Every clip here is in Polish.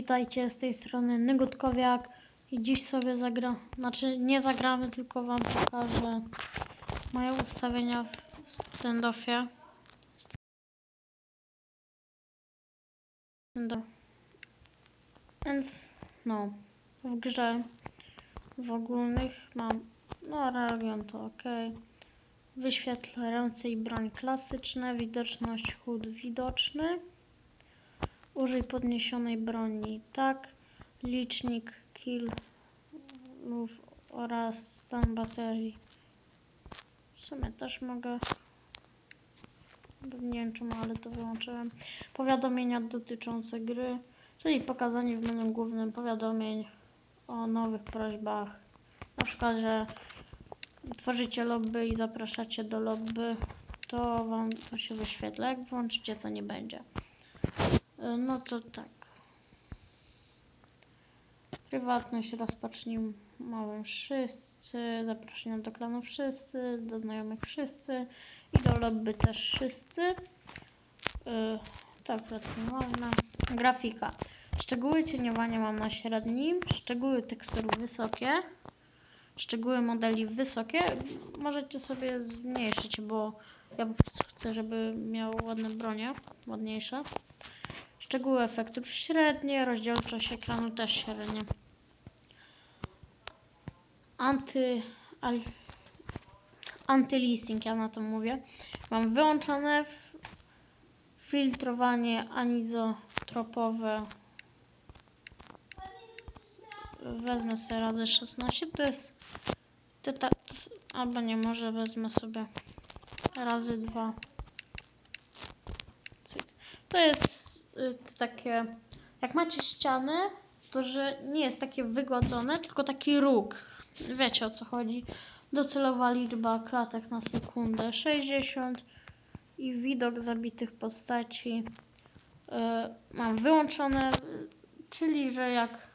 Witajcie, z tej strony Nygutkowiak i dziś sobie nie zagramy, tylko wam pokażę moje ustawienia w standoffie. Więc no, w grze w ogólnych mam, region to ok. Wyświetlę ręce i broń klasyczne, widoczność HUD widoczny. Użyj podniesionej broni, tak. Licznik killów oraz stan baterii. W sumie też mogę. Nie wiem czemu, ale to wyłączyłem. Powiadomienia dotyczące gry, czyli pokazanie w menu głównym powiadomień o nowych prośbach. Na przykład, że tworzycie lobby i zapraszacie do lobby, to wam to się wyświetla. Jak włączycie, to nie będzie. No to tak. Prywatność, rozpocznij małym wszyscy, zapraszania do klanu wszyscy, do znajomych wszyscy i do lobby też wszyscy. Tak, można. Grafika. Szczegóły cieniowania mam na średnim, szczegóły tekstur wysokie, szczegóły modeli wysokie. Możecie sobie zmniejszyć, bo ja po prostu chcę, żeby miał ładne bronie, ładniejsze. Szczegóły efektów średnie, rozdzielczość ekranu też średnie. Anty-leasing, ja na to mówię. Mam wyłączone filtrowanie anizotropowe. Wezmę sobie razy 16. To jest albo nie, może wezmę sobie razy 2. To jest takie, jak macie ścianę, to że nie jest takie wygładzone, tylko taki róg. Wiecie o co chodzi. Docelowa liczba klatek na sekundę 60 i widok zabitych postaci mam wyłączone, czyli że jak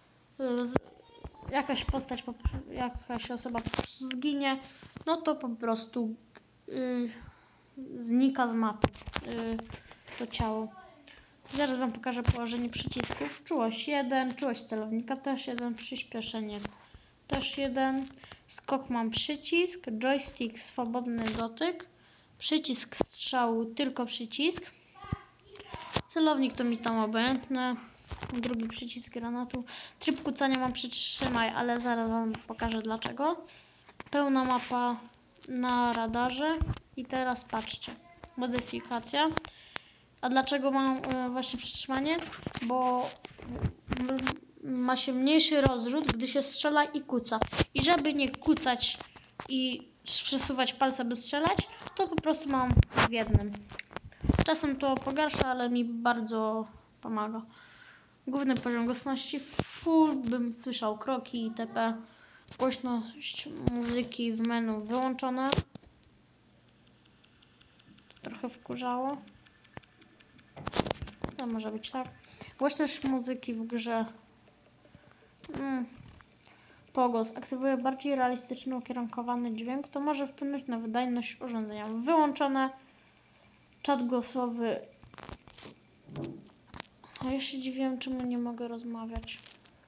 jakaś osoba po prostu zginie, no to po prostu znika z mapy to ciało. Zaraz wam pokażę położenie przycisków. Czułość 1, czułość celownika też 1, przyspieszenie też 1. Skok mam przycisk, joystick swobodny dotyk, przycisk strzału tylko przycisk. Celownik to mi tam obojętne. Drugi przycisk granatu. Tryb kucania mam przytrzymaj, ale zaraz wam pokażę dlaczego. Pełna mapa na radarze. I teraz patrzcie. Modyfikacja. A dlaczego mam właśnie przytrzymanie? Bo ma się mniejszy rozrzut, gdy się strzela i kuca. I żeby nie kucać i przesuwać palca, by strzelać, to po prostu mam w jednym. Czasem to pogarsza, ale mi bardzo pomaga. Główny poziom głośności full, bym słyszał kroki itp. Głośność muzyki w menu wyłączona. Trochę wkurzało. To może być tak. Głośność muzyki w grze. Pogłos aktywuje bardziej realistyczny ukierunkowany dźwięk. To może wpłynąć na wydajność urządzenia. Wyłączone. Czat głosowy. A ja się dziwiłem, czemu nie mogę rozmawiać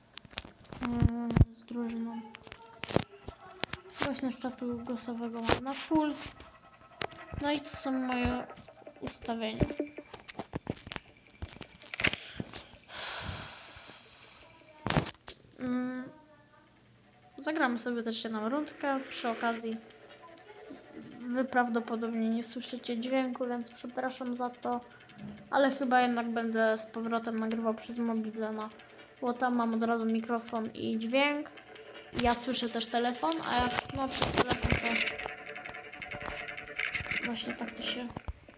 z drużyną. Głośność czatu głosowego mam na full. No i to są moje ustawienia. Zagramy sobie też jedną rundkę. Przy okazji wy prawdopodobnie nie słyszycie dźwięku, więc przepraszam za to. Ale chyba jednak będę z powrotem nagrywał przez Mobizena, bo tam mam od razu mikrofon i dźwięk. Ja słyszę też telefon, a jak przez telefon to właśnie tak to się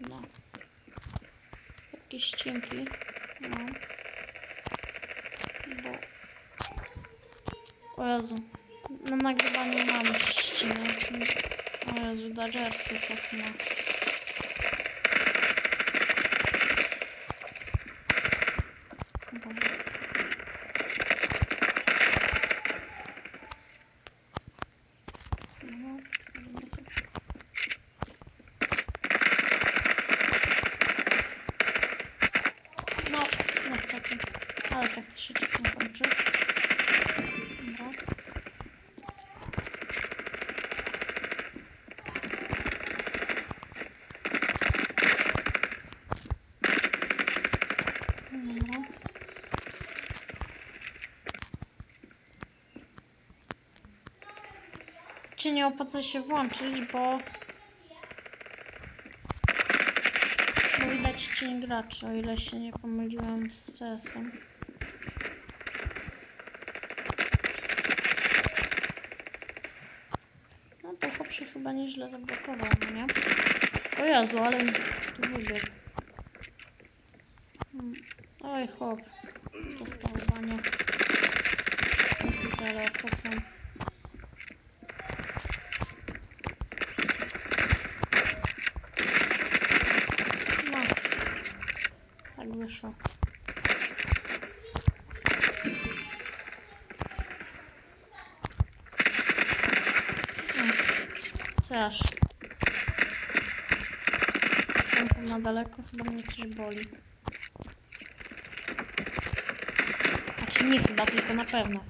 jakieś ściemki o Jezu, na nagrywaniu mam ścinę. O Jezu, Dodgersy tak ma. No, niestety. Ale tak się czasem kończy. Dobra. Dobra. Nie opłaca się włączyć, bo widać cień graczy, o ile się nie pomyliłem z CS-em. No to chłop się chyba nieźle zablokował, no nie? O Jezu, ale mi tu wybiegł. Oj chłop, dostał banie. Ale chłopem. No, tak wyszło. Strasz. Tam na daleko, chyba mnie coś boli. Znaczy nie chyba, tylko na pewno.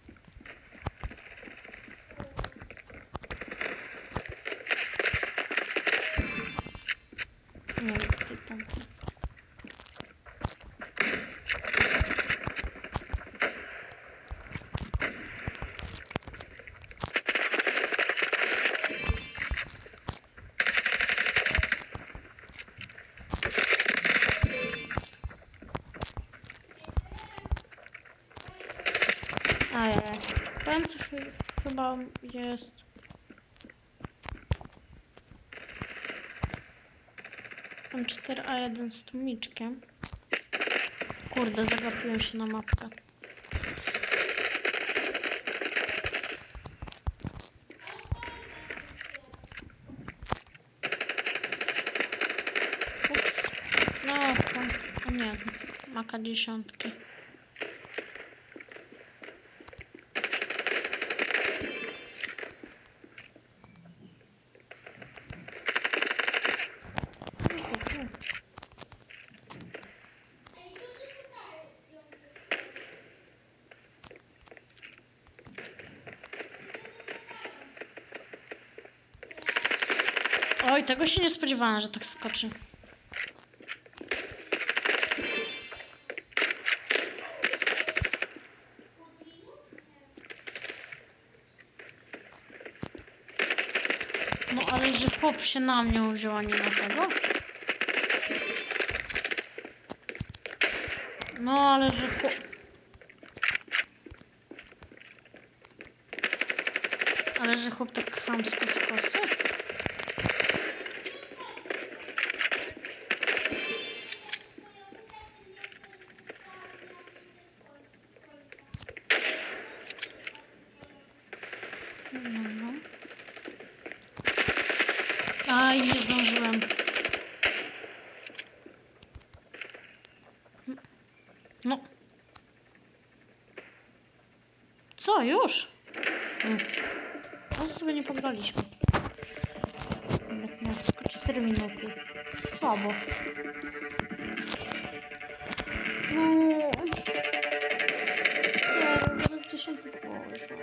Nie wiem, ty tam. Ajaj. Powiem co chyba jest. M4A1 z tłumiczkiem. Kurde, zagapiłem się na mapkę. Ups. No, to nie, maka 10. Oj, tego się nie spodziewałam, że tak skoczy. No ale że chłop się na mnie wziął, a nie na tego? No ale że chłop... Ale że chłop tak chamsko z kosy? No. Aj, nie zdążyłem. No. Co, już? No sobie nie pobraliśmy. Miał tylko 4 minuty. Słabo. No. Zaraz 10 położę.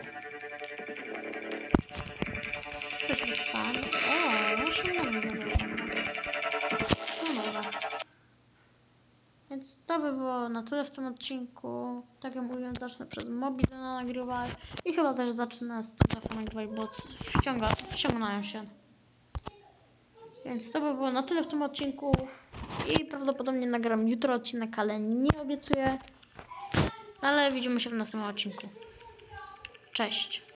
Co się stanie? O, ja się nie wiem. No dobra. Więc to by było na tyle w tym odcinku. Tak jak mówiłem, zacznę przez Mobizena nagrywać. I chyba też zacznę z telefonem 2, bo wciągają się. Więc to by było na tyle w tym odcinku. I prawdopodobnie nagram jutro odcinek, ale nie obiecuję. Ale widzimy się w następnym odcinku. Cześć.